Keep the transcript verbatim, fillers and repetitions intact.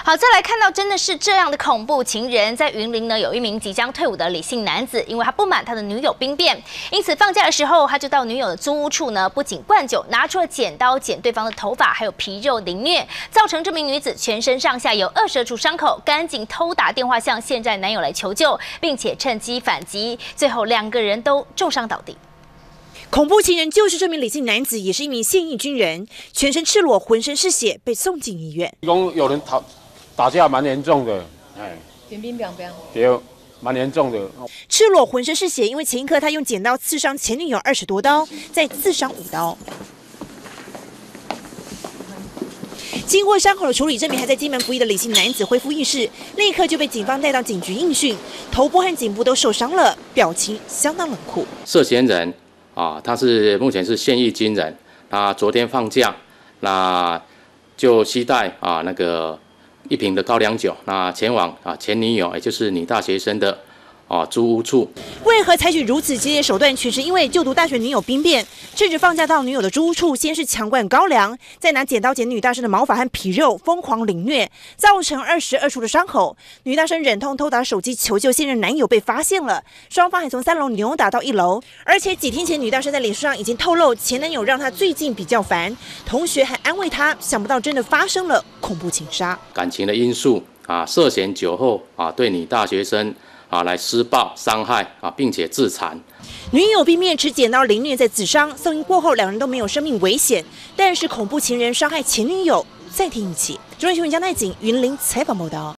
好，再来看到真的是这样的恐怖情人，在云林呢有一名即将退伍的李姓男子，因为他不满他的女友兵变，因此放假的时候他就到女友的租屋处呢，不仅灌酒，拿出了剪刀剪对方的头发，还有皮肉凌虐，造成这名女子全身上下有二十处伤口，赶紧偷打电话向现在男友来求救，并且趁机反击，最后两个人都重伤倒地。 恐怖情人就是这名李姓男子，也是一名现役军人，全身赤裸，浑身是血，被送进医院。 一共有人打打架蛮严重的，哎， 冰冰冰冰， 对，蛮严重的。 赤裸，浑身是血，因为前一刻他用剪刀刺伤前女友二十多刀，再刺伤五刀。 经过伤口的处理，这名还在金门服役的李姓男子恢复意识，立刻就被警方带到警局应讯，头部和颈部都受伤了，表情相当冷酷。 涉嫌人啊，他是目前是现役军人，他昨天放假，那就携带啊那个一瓶的高粱酒，那前往啊前女友，也就是女大学生的。 啊，租屋处为何采取如此激烈手段？全是因为就读大学女友兵变，趁着放假到女友的租屋处，先是强灌高粱，再拿剪刀剪女大生的毛发和皮肉，疯狂凌虐，造成二十二处的伤口。女大生忍痛偷打手机求救，现任男友被发现了，双方还从三楼扭打到一楼。而且几天前，女大生在脸书上已经透露，前男友让她最近比较烦，同学还安慰她，想不到真的发生了恐怖情杀。 感情的因素啊，涉嫌酒后啊对女大学生。 啊，来施暴伤害啊，并且自残。 女友被面持剪刀凌虐，在自伤送医过后，两人都没有生命危险。但是恐怖情人伤害前女友，再添一起。中央新闻江奈景云林采访报道。